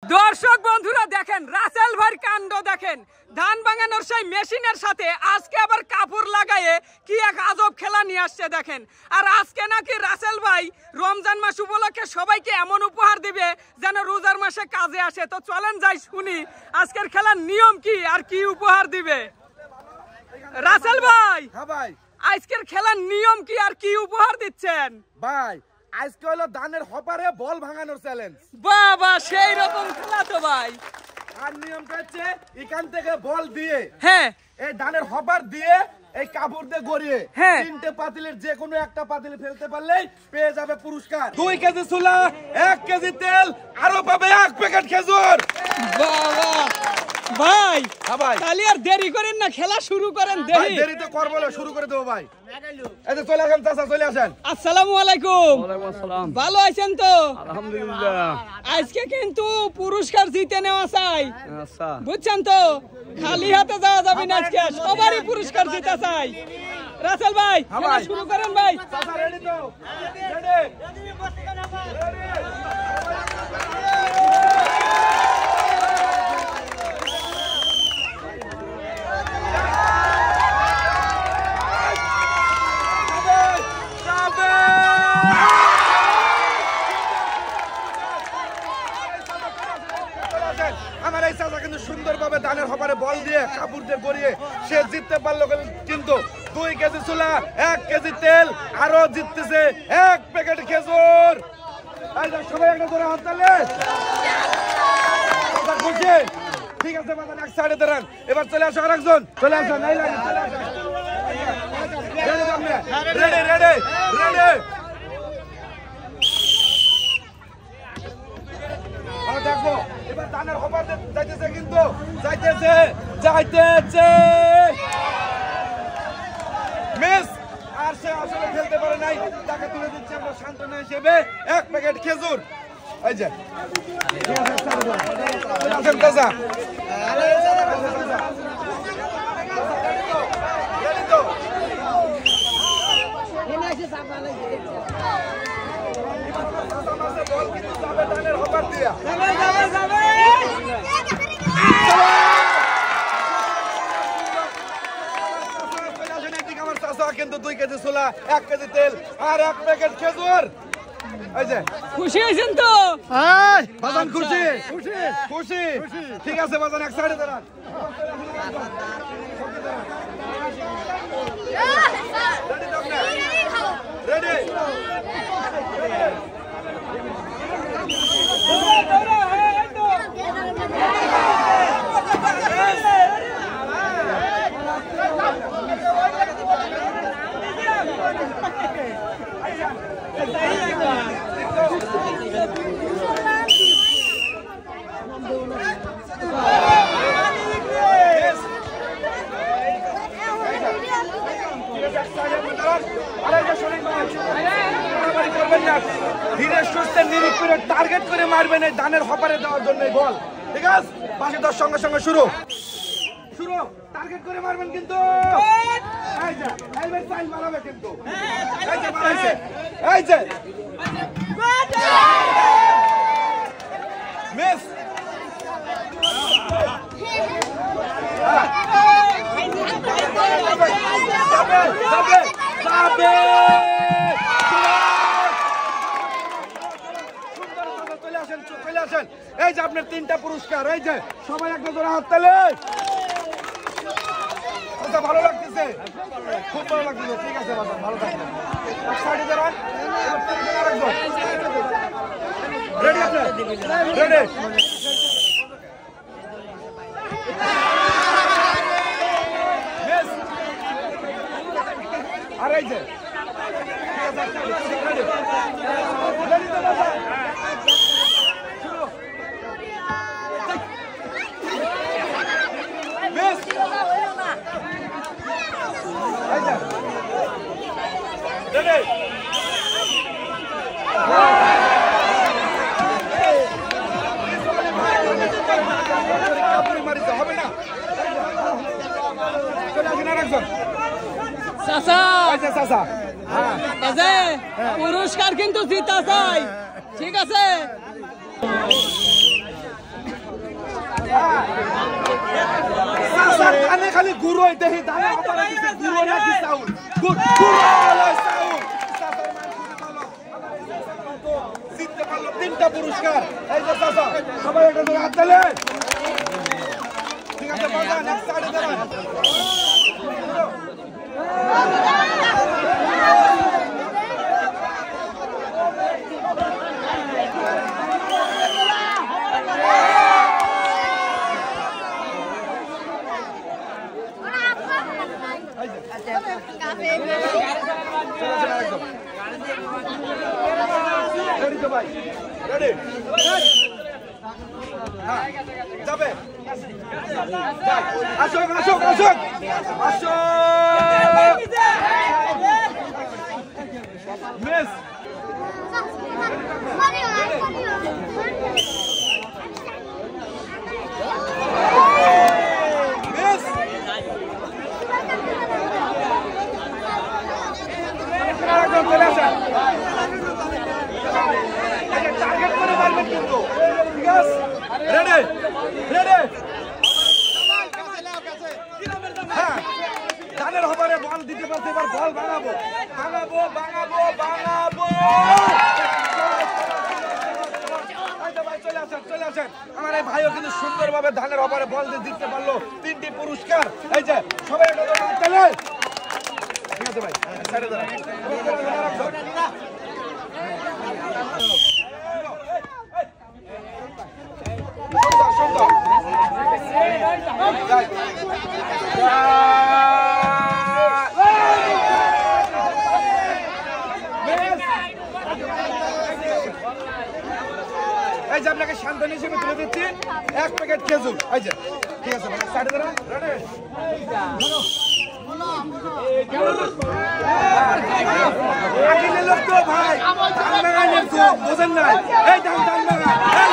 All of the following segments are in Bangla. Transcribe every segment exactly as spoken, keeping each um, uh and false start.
দর্শক বন্ধুরা দেখেন রাসেল ভাইয়ের কাণ্ড দেখেন, ধান ভাঙানোর সেই মেশিনের সাথে আজকে আবার কাপড় লাগায়ে কি এক আজব খেলা নিয়ে আসছে দেখেন। আর আজকে নাকি রাসেল ভাই রমজান মাস উপলক্ষে সবাইকে এমন উপহার দিবে যেন রোজার মাসে কাজে আসে। তো চলেন যাই শুনি আজকের খেলার নিয়ম কি আর কি উপহার দিবে। রাসেল ভাই, হ্যাঁ ভাই, আজকের খেলার নিয়ম কি আর কি উপহার দিচ্ছেন? ভাই আজকে হলো ধানের হপারে বল ভাঙানোর চ্যালেঞ্জ। বাবা সেই রকম খেলা তো ভাই। আর নিয়মটা হচ্ছে এখান থেকে বল দিয়ে, হ্যাঁ, এই ধানের হপার দিয়ে এই কাপড় দিয়ে গড়িয়ে হ্যাঁ। তিনটে পাতিলের যে কোনো একটা পাতিলে ফেলতে পারলেই পেয়ে যাবে পুরস্কার। দুই কেজি ছোলা, এক কেজি তেল, আরো পাবে এক প্যাকেট খেজুর। বাবা ভাই, হ্যাঁ ভাই, তাহলে আর দেরি করেন না, খেলা শুরু করেন। ভাই দেরি দেরি তো করবো না, শুরু করে দেবো ভাই। এই যে চলে আসেন চাচা, চলে আসেন। আসসালামু আলাইকুম। ওয়ালাইকুম আসসালাম। ভালো আছেন তো? আলহামদুলিল্লাহ। আজকে কিন্তু পুরস্কার জিতে নেওয়া চাই, আচ্ছা, বুঝছেন তো? খালি হাতে যাওয়া যাবে না, আজকে সবারই পুরস্কার জিতে চাই। রাসেল ভাই, হ্যাঁ খেলা ভাই। শুরু করেন ভাই। চাচা রেডি তো? রেডি? আমার এই চাচা কিন্তু সুন্দরভাবে ধানের হপারে বল দিয়ে কাপড় দিয়ে গড়িয়ে সে জিততে পারলো, কিন্তু দুই কেজি ছোলা, এক কেজি তেল, আরো জিততেছে এক প্যাকেট খেজুর। এই যে সবাই একটা করে হাত তালে। চাচা খুশি? ঠিক আছে বাজান, এক সাইডে দাঁড়ান। এবার চলে আসো আরেকজন, চলে আসো। নাই লাগে, চলে আসো। রেডি সামনে, রেডি রেডি রেডি। দেখো এবার ধানের হপার যাইতেছে, কিন্তু যাইতেছে যাইতেছে মিস। আর সে আসলে খেলতে পারে নাই, তাকে তুলে দিচ্ছে আমরা সান্ত্বনা হিসেবে এক প্যাকেট খেজুর। এই যে আসেন চাচা, বল কিন্তু যাবে ধানের হপার দিয়া। কিন্তু দুই কেজি ছোলা, এক কেজি তেল আর এক প্যাকেট খেজুর। এই যে খুশি হয়েছেন তো? বাজান খুশি? খুশি? ঠিক আছে বাজান, এক সাইডে দাঁড়ান। রেডি? ধীরে সুস্থে নিরিখ করে টার্গেট করে মারবেন এই ধানের হপারে দেওয়ার জন্য বল। ঠিক আছে, পাশে দশ সঙ্গে সঙ্গে শুরু শুরু টার্গেট করে মারবেন, কিন্তু এই যে এই ভাই চাইল মারাবে, কিন্তু এই যে মারাইছে, এই যে মিস। যাবে যাবে যাবে। চলে আসেন, চলে আসেন। এই যে আপনার তিনটা পুরস্কার, এই যে সবাই একটা করে হাত তালে। আচ্ছা, ভালো লাগতেছে, খুব ভালো লাগতেছে। ঠিক আছে বাজার, ভালো থাকবেন। সাইডে দাঁড়ান। রেডি আপনার? রেডি? আর এই যে হবে না। পুরস্কার কিন্তু জিতা চাই, ঠিক আছে? খালি গুঁড়োই দেখি ধানের হপারে দিছে গুঁড়ো নাকি চাউল গুড় গুঁড়ো হলো চাউল চাচার মান খুবই ভালো আমার এই চাচার মান তো জিততে পারলো তিনটা পুরস্কার এই যে চাচা সবাই একটা করে হাত তালে ঠিক আছে বাবা নেক্সট সাইডে দাঁড়ান Ready to buy? Ready? হ্যাঁ যাবে আসুক আসুক আসুক আসুক মিস মিস একদম চলে আসেন টার্গেট করে মারবেন কিন্তু ঠিক আছে রেডি রেডি হ্যাঁ ধানের হবারে বল দিতে পারছে এবার বল ভাঙাবো ভাঙাবো ভাঙাবো ভাঙাবো চলে আসেন চলে আসেন আমার এই ভাইও কিন্তু সুন্দরভাবে ধানের হবারে বল দিয়ে দিতে পারলো তিনটি পুরস্কার এই যে সবাই একটা তালে ঠিক আছে ভাই সাইডে দাঁড়ান এই যে আপনাকে শান্তন হিসেবে তুলে দিচ্ছি এক প্যাকেট খেজুর এই যে ঠিক আছে ভাই সাইডে দাঁড়ান রেডি লোক তো ভাই ধান বাগানের তো বোঝেন নাই এই ধান ধান বাগান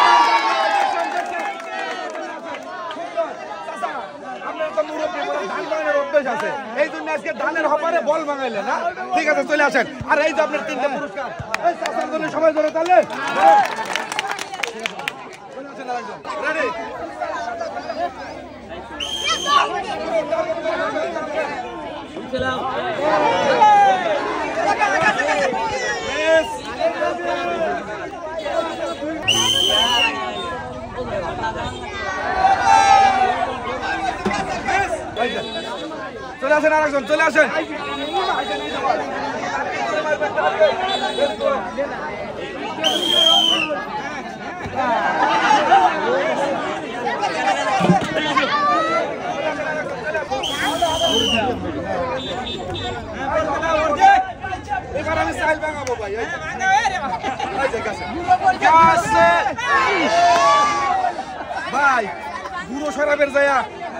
এই জন্য আজকে ধানের হপারে বল ভাঙাইলে না ঠিক আছে চলে আসেন আর এই যে আপনার তিনটা পুরস্কার এই চাচার জন্য সবাই ধরে তাহলে রেডি চলে আসেন আরেকজন চলে আসেন এবার আমি সাইল ভাঙাবো ভাই ভাই বুড়ো শরাবের যায়া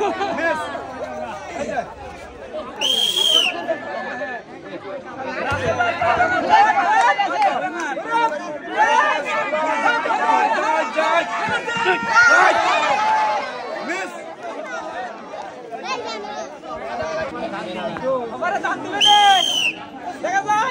हमारे साथ में दे देखा भाई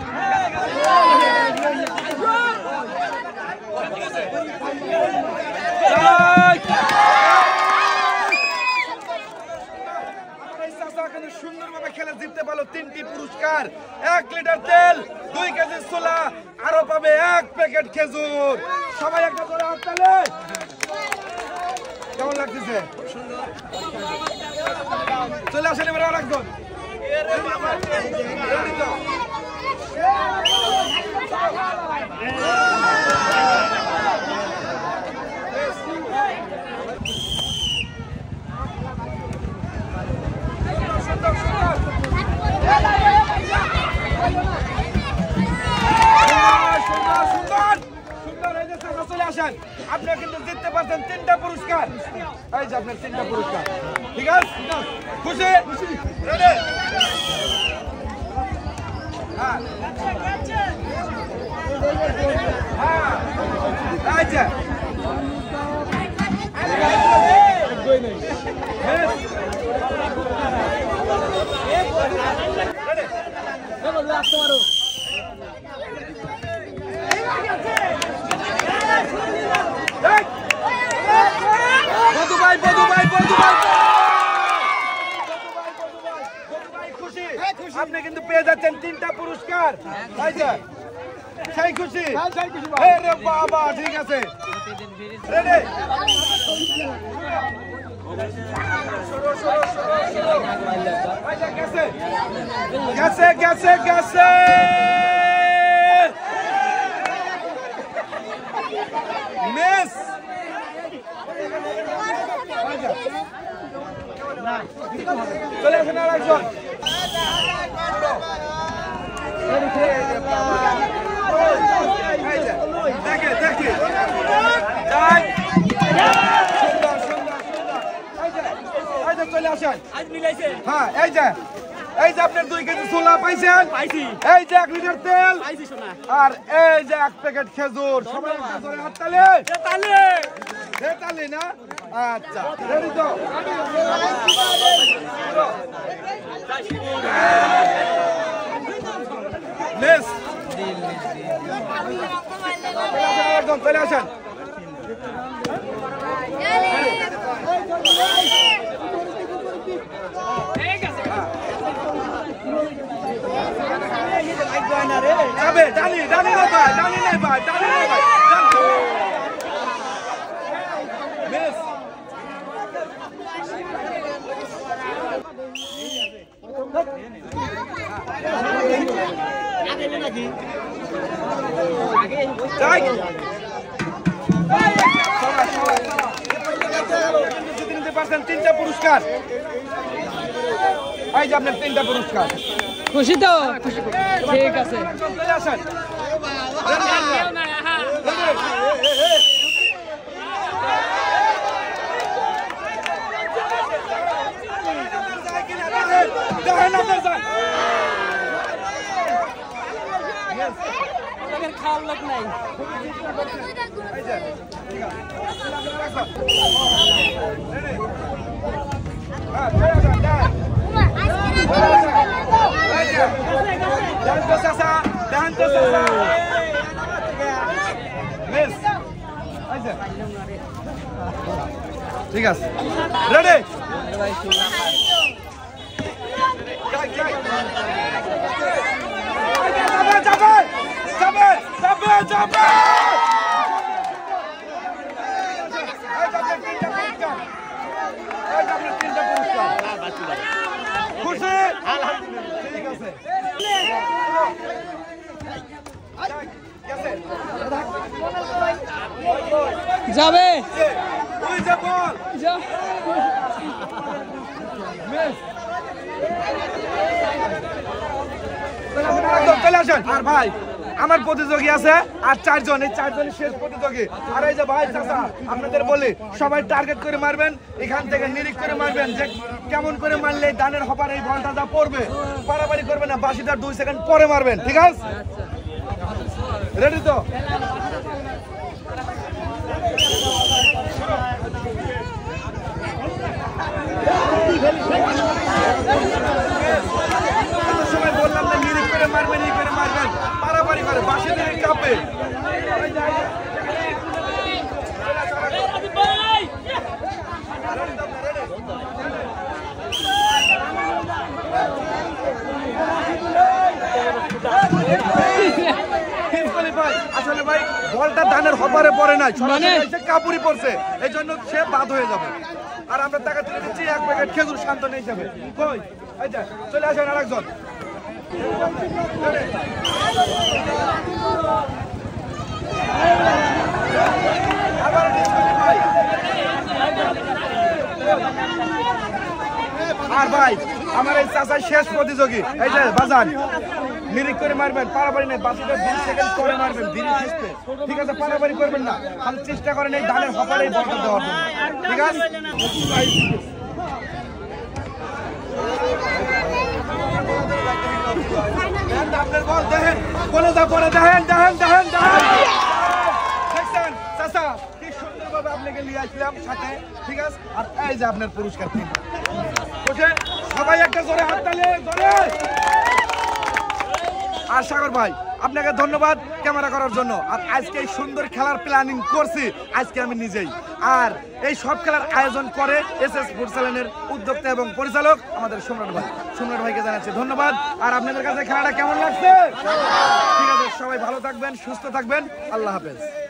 সুন্দরভাবে খেলে জিততে পারলো তিনটি পুরস্কার এক লিটার তেল দুই কেজি ছোলা আরো পাবে এক প্যাকেট খেজুর সবাই একটা করে হাত তালে কেমন লাগতেছে চলে আসেন এবার আর একজন আপনারা কিন্তু জিততে পারছেন তিনটা পুরস্কার এই যে আপনার তিনটা পুরস্কার ঠিক আছে খুশি রেডি হ্যাঁ হ্যাঁ এই যে বধু ভাই বধু ভাই বধু ভাই আপনি কিন্তু পেয়ে যাচ্ছেন তিনটা পুরস্কার। এই যে সেই খুশি রে বাবা, ঠিক আছে রেডি গেছে গেছে গেছে গেছে মিস চলে আসেন আর একজন। দেখে দেখে সুন্দর সুন্দর সুন্দর চলে আসেন। হ্যাঁ এই যে এই যে আপনার দুই কেজি ছোলা পাইছেন, এই যে এক লিটার তেল আর এই যে এক প্যাকেট খেজুর। সবাই হাততালি তালি না? আচ্ছা রেডি তো? মিস একদম চলে আসেন। যাবে ডানি ডানি নাই ভাই, ডানি নাই ভাই, ডানি নাই ভাই। মিস তিনটা পুরস্কার। এই যে আপনার তিনটা পুরস্কার। খুশি তো? ঠিক আছে চলে আসেন। খাওয়ার লোক নাই। ঠিক আছে রেডি যাবে যাবে যাবে যাবে খুশি ঠিক আছে যাবে আর ভাই আমার প্রতিযোগী আছে আর চারজন, এই চারজনের শেষ প্রতিযোগী। আর এই যে ভাই চাচা আপনাদের বলি সবাই টার্গেট করে মারবেন, এখান থেকে নিরিখ করে মারবেন যে কেমন করে মারলে দানের হবার এই বলটা যা পড়বে পারাপারি করবে না, বাসিটার দুই সেকেন্ড পরে মারবেন। ঠিক আছে রেডি তো? সময় বললাম না নিরিখ করে মারবেন, এই করে মারবেন, পারাপারি করে বাসি থেকে কাঁপে। আসলে ভাই বলটা ধানের হবারে পড়ে নাই, কাপুরি পড়ছে, এই জন্য সে বাদ হয়ে যাবে। আর আমরা টাকা তুলে দিচ্ছি এক প্যাকেট খেজুর শান্ত নেই যাবে। কই আচ্ছা চলে আসেন আর একজন। আর ভাই আমার এই চাচাই শেষ প্রতিযোগী, এই যে বাজান নিরিখ করে মারবেন, পারাবারি নেই, বাসিটা দুই সেকেন্ড করে মারবেন ধীরে সুস্থে। ঠিক আছে পারাবারি করবেন না, খালি চেষ্টা করেন এই ধানের হপারে বলটা দেওয়ার জন্য। ঠিক আছে আপনার বল দেখেন বলে যা পরে দেখেন দেখেন দেখেন দেখেন দেখছেন চাচা কি সুন্দরভাবে আপনাকে নিয়ে আসলাম সাথে। ঠিক আছে আর এই যে আপনার পুরস্কার বসে সবাই একটা জোরে হাত তালে জোরে। আর সাগর ভাই আপনাকে ধন্যবাদ ক্যামেরা করার জন্য। আর আজকে এই সুন্দর খেলার প্ল্যানিং করছি আজকে আমি নিজেই। আর এই সব খেলার আয়োজন করে এস এস ফুটসালের উদ্যোক্তা এবং পরিচালক আমাদের সম্রাট ভাই। সম্রাট ভাইকে জানাচ্ছি ধন্যবাদ। আর আপনাদের কাছে খেলাটা কেমন লাগছে? ঠিক আছে, সবাই ভালো থাকবেন, সুস্থ থাকবেন, আল্লাহ হাফেজ।